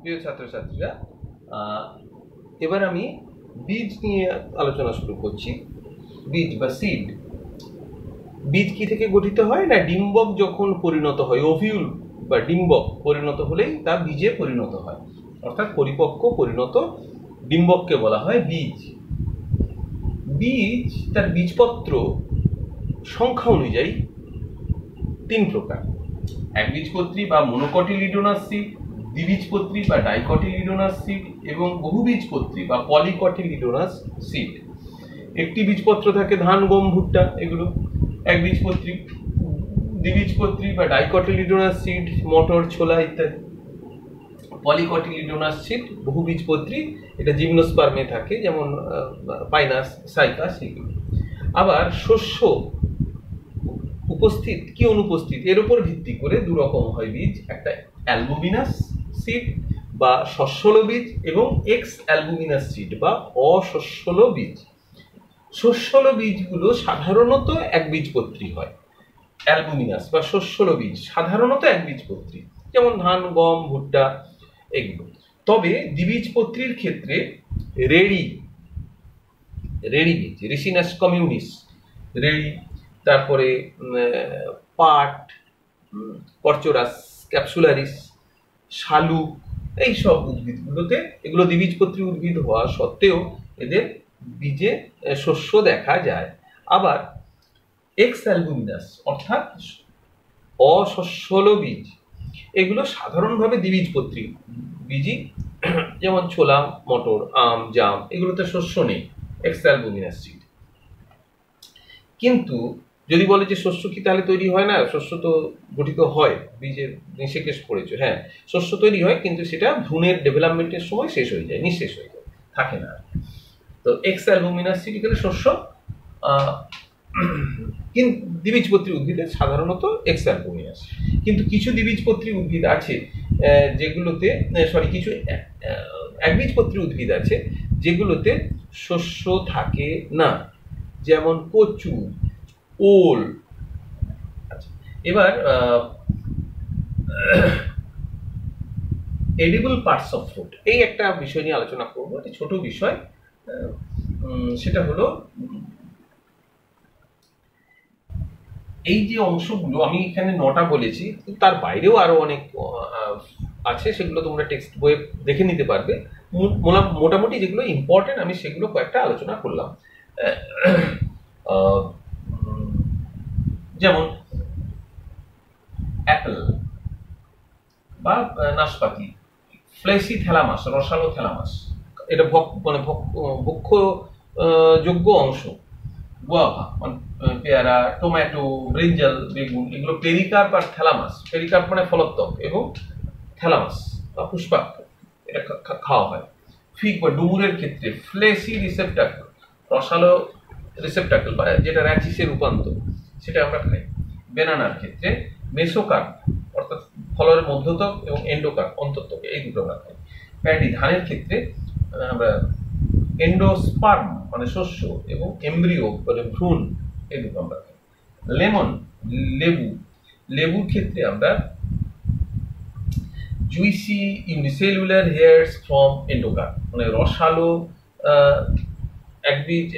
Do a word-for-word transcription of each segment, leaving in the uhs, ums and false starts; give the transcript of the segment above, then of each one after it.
প্রিয় ছাত্রছাত্রীরা, এবার আমি বীজ নিয়ে আলোচনা শুরু করছি। বীজ বা সিড, বীজ কি থেকে গঠিত হয় না, ডিম্বক যখন পরিণত হয়, ওভিউল বা ডিম্বক পরিণত হলেই তা বীজে পরিণত হয়, অর্থাৎ পরিপক্ক পরিণত ডিম্বককে বলা হয় বীজ। বীজ তার বীজপত্র সংখ্যা অনুযায়ী তিন প্রকার: একবীজপত্রী বা মনোকটিলিডোনাস সিড, দ্বিবীজপত্রী বা ডাইকটিলিডোনাস সিড এবং বহুবীজপত্রী বা পলিকটিলিডোনাস সিড। একটি বীজপত্র থাকে ধান, গম, ভুট্টা, এগুলো একবীজপত্রী। দ্বিবীজপত্রী বা ডাইকটিলিডোনাস সিড মটর, ছোলা ইত্যাদি। পলিকটিলিডোনাস সিড বহুবীজপত্রী, এটা জিমনোস্পার্মে থাকে, যেমন পাইনাস, সাইকাস এগুলো। আবার শস্য উপস্থিত কি অনুপস্থিত এর উপর ভিত্তি করে দু রকম হয় বীজ, একটা অ্যালবুমিনাস সিড বা শস্যল বীজ এবং এক্স অ্যালবুমিনাস সিড বা অশস্যল বীজ। শস্যল বীজগুলো সাধারণত একবীজপত্রী হয়, অ্যালবুমিনাস বা শস্যল বীজ সাধারণত একবীজপত্রী, যেমন ধান, গম, ভুট্টা এগুলো। তবে দ্বিবীজপত্রীর ক্ষেত্রে রেড়ি রেড়ি বীজ, রিসিনাস কমিউনিস, রেড়ি, তারপরে পাট, পরচোরাস ক্যাপসুলারিস, শালুক, এইসব উদ্ভিদগুলোতে, এগুলো দ্বিবীজপত্রী উদ্ভিদ হওয়া সত্ত্বেও এদের বীজে শস্য দেখা যায়। আবার এক্স অ্যালবুমিনাস অর্থাৎ অশস্যল বীজ, এগুলো সাধারণভাবে দ্বিবীজপত্রী বীজই, যেমন ছোলা, মটর, আম, জাম, এগুলোতে শস্য নেই, এক্স অ্যালবুমিনাস সিড। কিন্তু যদি বলে যে শস্য কি তাহলে তৈরি হয় না, শস্য তো গঠিত হয়, বীজের নিষেকেশ পড়েছে, হ্যাঁ শস্য তৈরি হয়, কিন্তু সেটা ভ্রূণের ডেভেলপমেন্টের সময় শেষ হয়ে যায়, নিঃশেষ হয়ে যায়, থাকে না। তো এক্স অ্যালবুমিনাস সিড এখানে শস্য, কিন্তু দ্বিবীজপত্রী উদ্ভিদে সাধারণত এক্স অ্যালবুমিনাস। কিন্তু কিছু দ্বিবীজপত্রী উদ্ভিদ আছে যেগুলোতে, সরি কিছু একবীজপত্রী উদ্ভিদ আছে যেগুলোতে শস্য থাকে না, যেমন কচু, ওল। এবার এডিবল পার্টস অফ ফ্রুট, এই একটা বিষয় নিয়ে আলোচনা করবো, একটা ছোট বিষয়। সেটা হলো এই যে অংশগুলো আমি এখানে নটা বলেছি, তার বাইরেও আরো অনেক আছে, সেগুলো তোমরা টেক্সট বইয়ে দেখে নিতে পারবে। মোটামুটি যেগুলো ইম্পর্টেন্ট আমি সেগুলো কয়েকটা আলোচনা করলাম। যেমন অ্যাপেল বা নাশপাতি, ফ্লেসি থ্যালামাস, রসালো থ্যালামাস, এটা মানে ভক্ষ্য যোগ্য অংশ। গুয়াভা, পেয়ারা, টমেটো, ব্রিঞ্জাল, বেগুন, এগুলো পেরিকার্প আর থ্যালামাস। পেরিকার্প মানে ফলোত্বক এবং থ্যালামাস বা পুষ্পাক্ষ, এটা খাওয়া হয়। ফিগ বা ডুমুরের ক্ষেত্রে ফ্লেসি রিসেপ্টাকল, রসালো রিসেপ্টাকল বা যেটা র্যাচিসে রূপান্তর, সেটা আমরা খাই। বেনানার ক্ষেত্রে মেসোকার্প অর্থাৎ ফলের মধ্যত্বক এবং এন্ডোকার্প অন্তত্বক, এই দুটো আমরা খাই। প্যাডি, ধানের ক্ষেত্রে আমরা এন্ডোস্পার্ম মানে শস্য এবং এমব্রিও মানে ভ্রূণ, এই দুটো আমরা খাই। লেমন, লেবু, লেবুর ক্ষেত্রে আমরা juicy unicellular hairs from endocarp মানে রসালো একবীজ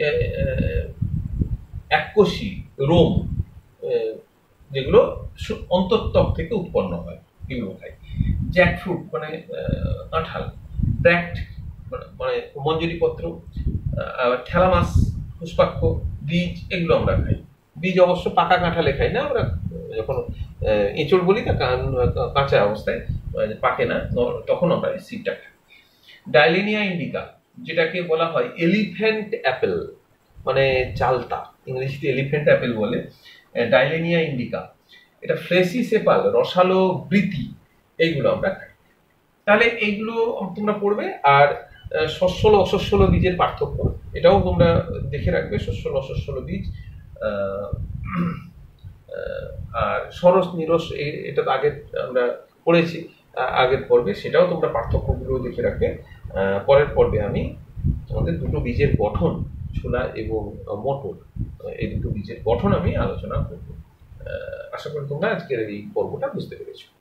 এককোষী রোম, যেগুলো অন্তঃত্বক থেকে উৎপন্ন হয়, এগুলো খাই। জ্যাকফ্রুট মানে কাঁঠাল, ব্র্যাক্ট মানে মঞ্জুরি পত্র, থ্যালামাস পুষ্পাক্ষ, বীজ, এগুলো আমরা খাই। বীজ অবশ্য পাকা কাঁঠালে খাই না আমরা, যখন এঁচড় বলি তা কাঁচা অবস্থায়, পাকে না, তখন আমরা সিডটা খাই। ডাইলেনিয়া ইন্ডিকা, যেটাকে বলা হয় এলিফ্যান্ট অ্যাপেল মানে চালতা, ইংরেজিতে এলিফ্যান্ট অ্যাপেল বলে। ডাইলেনিয়া ইন্ডিকা, এটা ফ্লেসি সেপাল, রসালো বৃতি, এইগুলো আমরা খাই। তাহলে এইগুলো তোমরা পড়বে। আর শস্যল অশস্যল বীজের পার্থক্য, এটাও তোমরা দেখে রাখবে, শস্যল অশস্যল বীজ। আর সরস নিরস, এটা তো আগে আমরা পড়েছি আগের পর্বে, সেটাও তোমরা পার্থক্যগুলো দেখে রাখবে। পরের পর্বে আমি তোমাদের দুটো বীজের গঠন, ছোলা এবং মটর, এই দুটো বীজের গঠন আমি আলোচনা করব। আশা করি তোমরা আজকের এই পর্বটা বুঝতে পেরেছো।